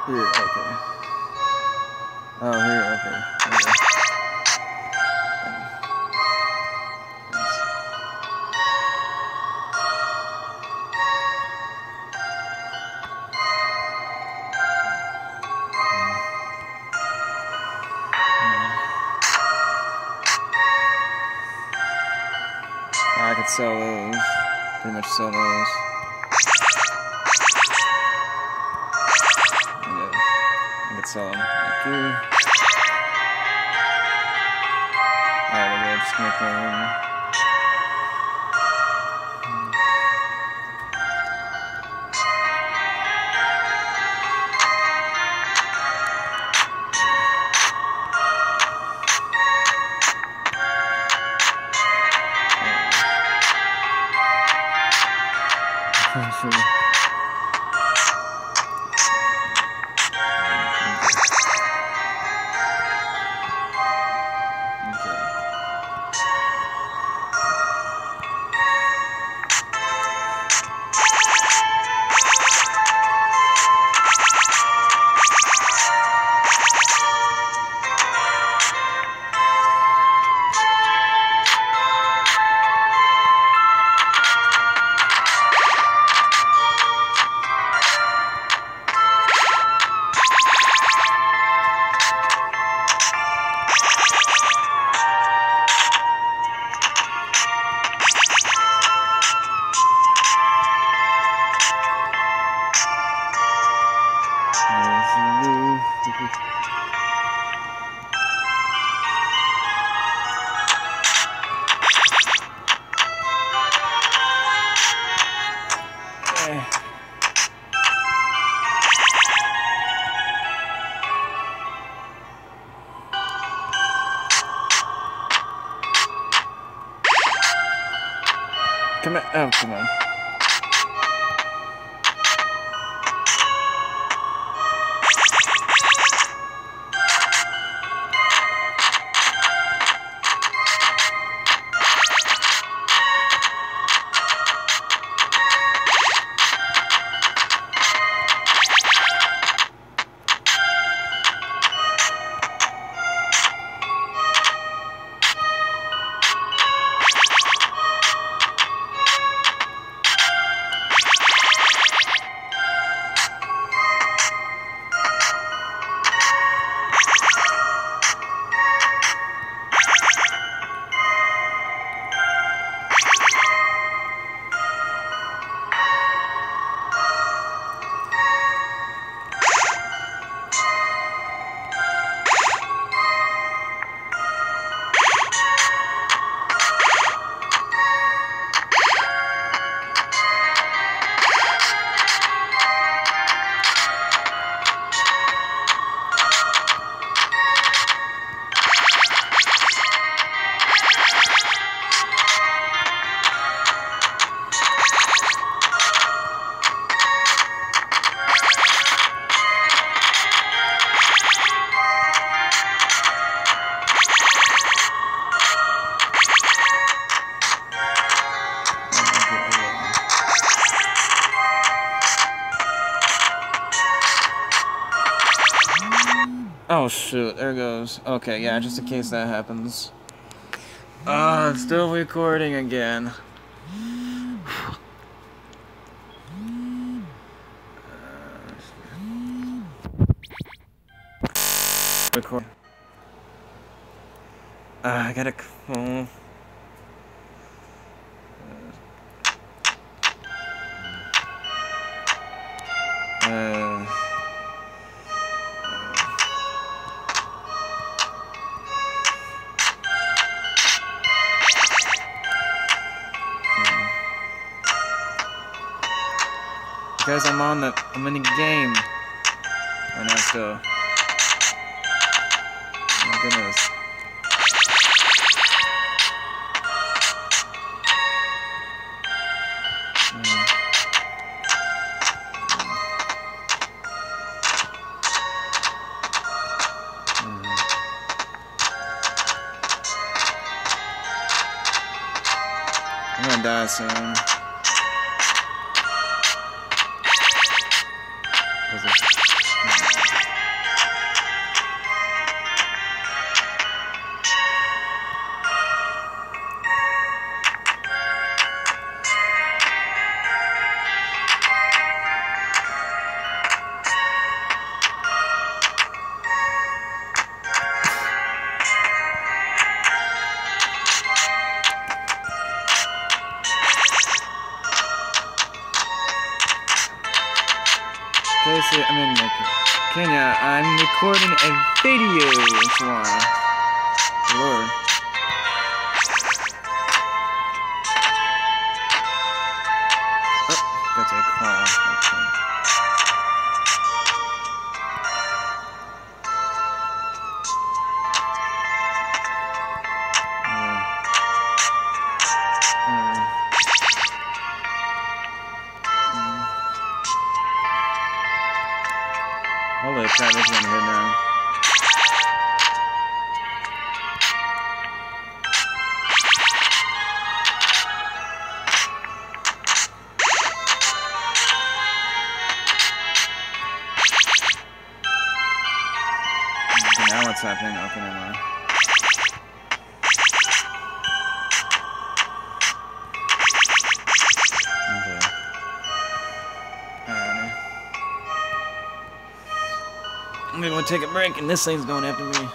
Here, okay. Oh, here, okay. Okay. I could sell those. Pretty much sell those. Yeah, I could sell them. Thank you. Alright, we're just make one. Come on. Oh, come on. Oh shoot, there it goes. Okay, yeah, just in case that happens. It's still recording again. Record. I gotta call. Because I'm in the game right now still. Oh my goodness. I'm gonna die soon. Was it? Casey, I mean, like, Kenya, I'm recording a video. That's why. Lord. Oh, got a call. Okay. Holy crap, that's going to hit now. Okay, now what's happening? Okay, never mind. Okay. Alright. I'm gonna go take a break, and this thing's going after me.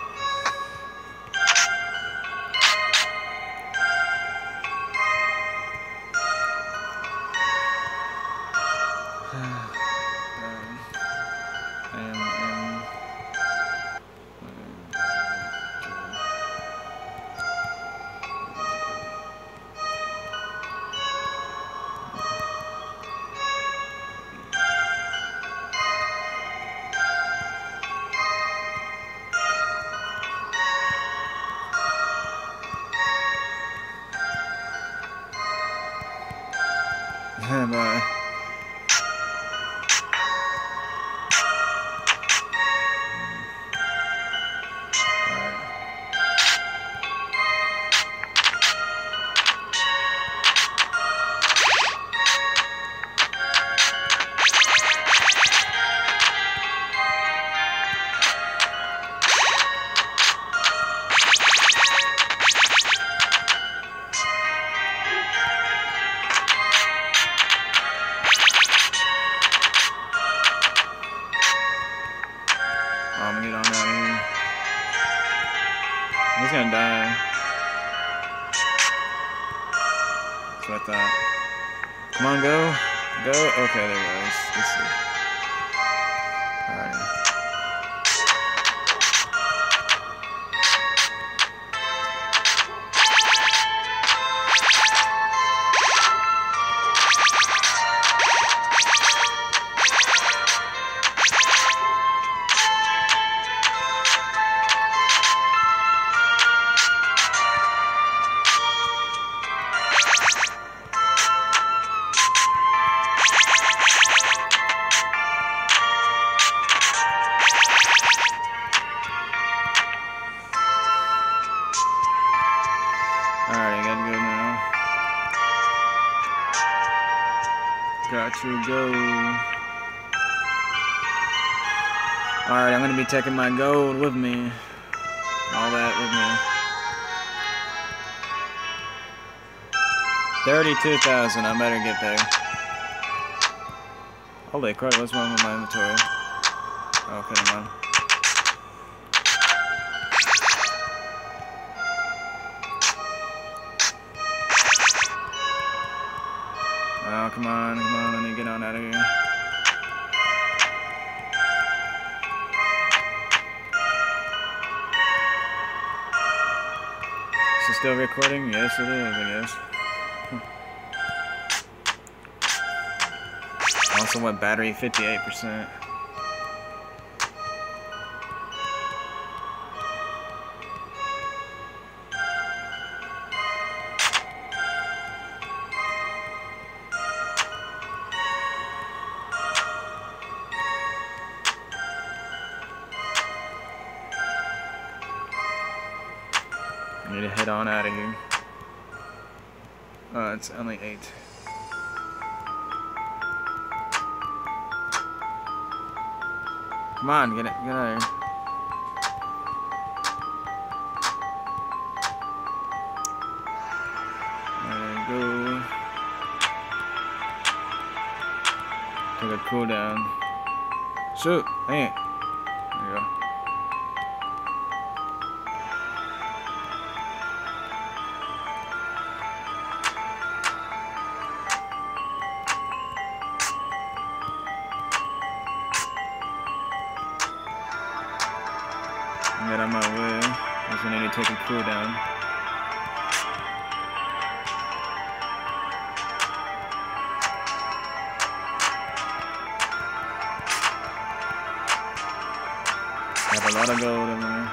Bye. I'm gonna get on out of here. He's gonna die. That's what I thought. Come on, go. Go. Okay, there he goes. Let's see. Alright. Alright, I gotta go now. Got to go. Alright, I'm gonna be taking my gold with me. All that with me. 32,000, I better get there. Holy crap, what's wrong with my inventory? Okay, never mind. Oh, come on, let me get on out of here. Is it still recording? Yes, it is, I guess. Also went battery 58%. I need to head on out of here. It's only 8. Come on, get out of here. There you go. Take a cooldown. Shoot! Dang it. There you go. right on my way. Just gonna need to take a cool down. I have a lot of gold in there.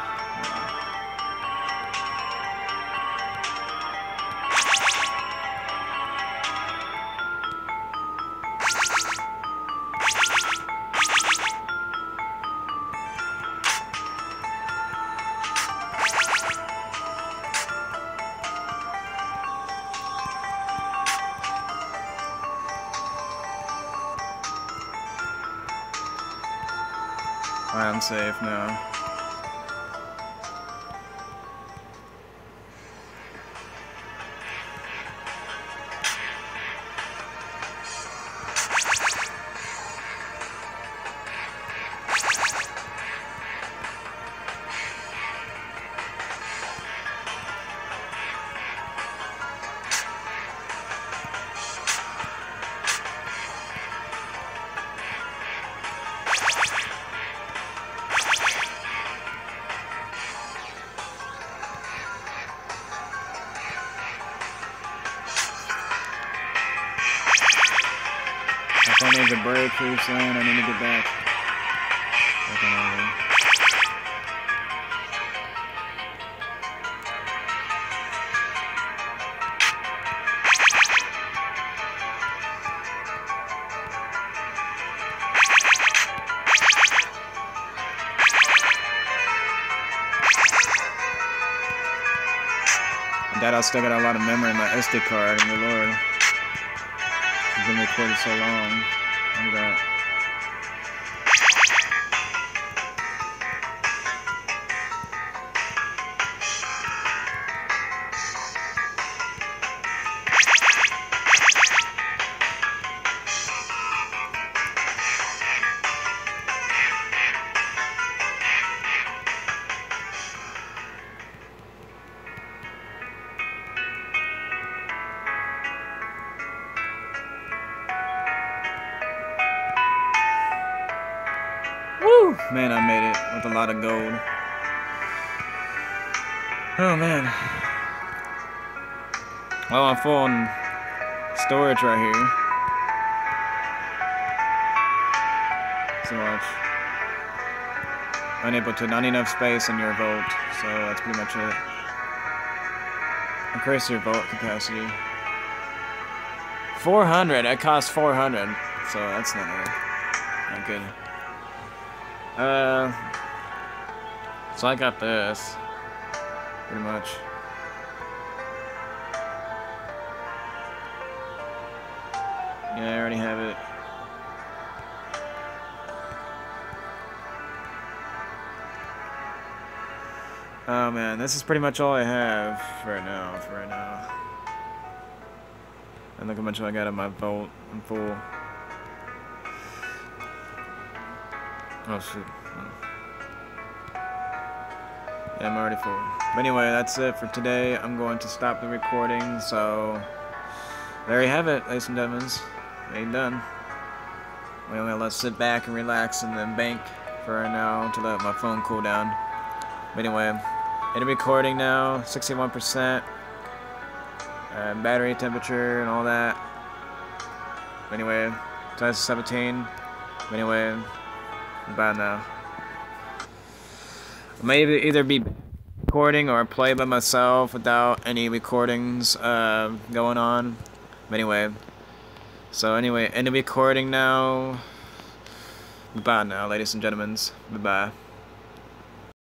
I'm safe now. My phone needs a break pretty soon. I need to get back. That I still got a lot of memory in my SD card, and the Lord. It's been recorded so long. Look at that. Woo! Man, I made it with a lot of gold. Oh man. Well, I'm full on storage right here. So much. Unable to, not enough space in your vault, so that's pretty much it. Increase your vault capacity. 400, that costs 400, so that's not good. So I got this, pretty much. Yeah, I already have it. Oh man, this is pretty much all I have for right now. And look how much I got in my vault. I'm full. Oh shit. Yeah, I'm already full. But anyway, that's it for today. I'm going to stop the recording, so there you have it, ladies and gentlemen. Ain't done. We're gonna let's sit back and relax and then bank for right now to let my phone cool down. But anyway, in recording now, 61%. Battery temperature and all that. But anyway, size 17. But anyway, bye now. Maybe either be recording or play by myself without any recordings going on. But anyway, so anyway, end the recording now. Bye now, ladies and gentlemen. Bye bye.